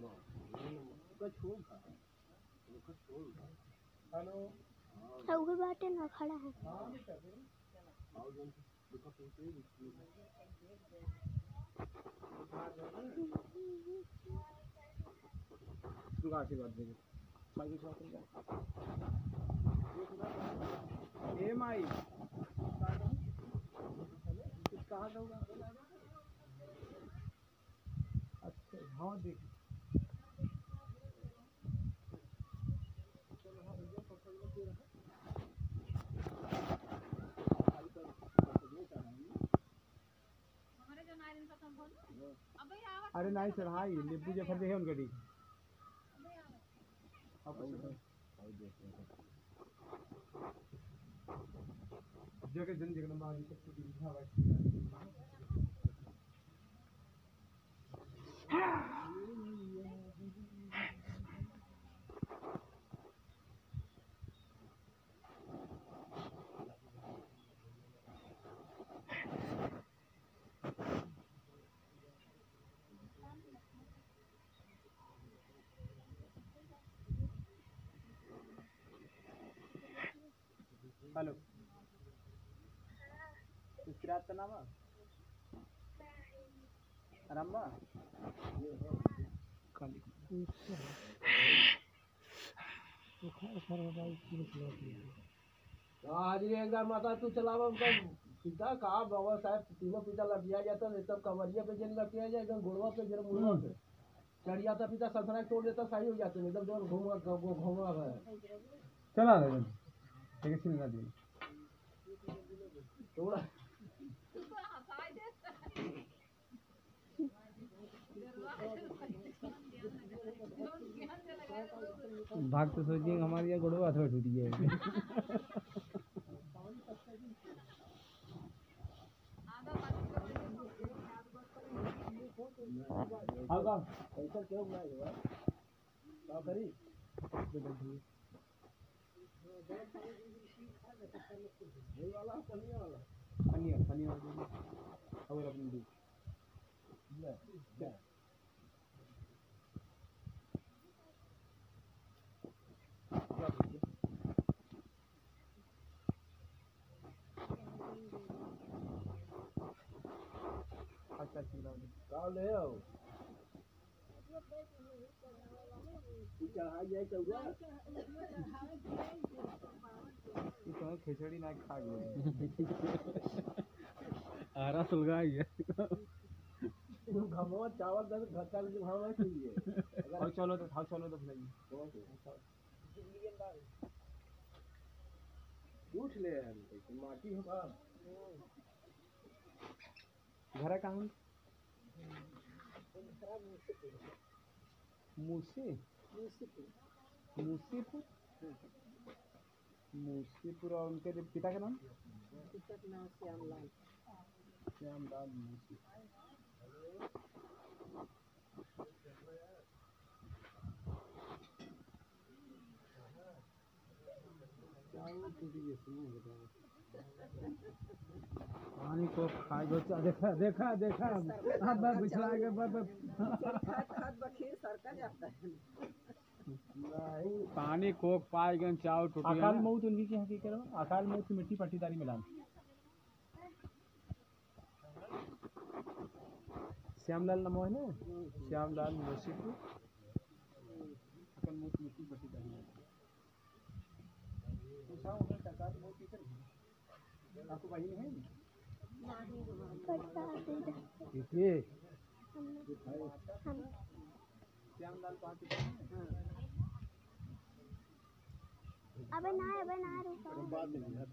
Hello उगे बाटे ना खड़ा है। आशीर्वाद देंगे ए माई कहाँ जाऊँगा? अच्छा हाँ देख अरे नहीं चढ़ाई नींबू जफर देखे उनके ठीक जगह जन जगह मारी सब कुछ दिखा हुआ हेलो इसकी रात का नाम है रम्बा आज एक बार माता तू चलावा पिता कहा बाबा साहब तीनों पिता लटिया जाता है तब कमरिया पे जन लटिया जाए एकदम घोड़वा पे जन मुड़वा पे चढ़ जाता पिता संतरा तोड़ देता सही हो जाते एकदम जो घूमा है चला लेकिन सिल ना दी थोड़ा भाग तो सोचिए हमारी यहाँ गुड़वा थोड़ा टूट गया ऐसा क्यों बनाएगा क्या करी वाला पनिया और अपनी दी अच्छा कहाँ ले आओ चढ़ाई जाए चौगा खिचड़ी ना खा गए आरा सुलगा गया घमवा चावल दे घटा के भाव है चाहिए अगर चलो तो खाओ चलो तो नहीं पूछ ले हम माटी हम घर कहाँ मूसीपुर और उनके पिता का नाम श्यामलाल मूसी पानी को खाए देखा देखा देखा हाथ बार बिछड़ा के पानी कोक पाए गए चाव टूट गया अकाल मौत उनकी क्या की करो अकाल मौत की मिट्टी पट्टीदारी मिला श्यामलाल नाम है ना श्यामलाल मूसीपुर अकाल मौत मिट्टी पट्टीदारी आपको भाई नहीं है श्यामलाल अबे ना रुको बाद में नहीं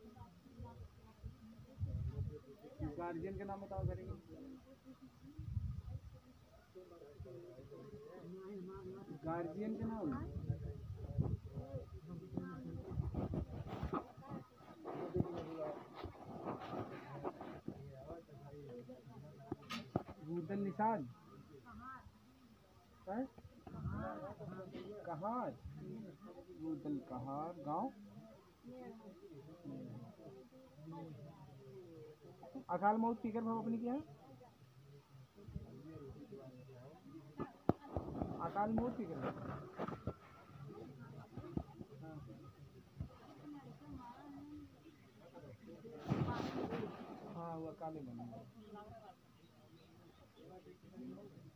गार्जियन के नाम बताओ करेंगे गार्जियन के नाम भूतल निषाद है कहार भूतल कहार गांव अकाल मौत पीकर भाव अपनी क्या अकाल मौत पीकर हाँ वो अकाले बने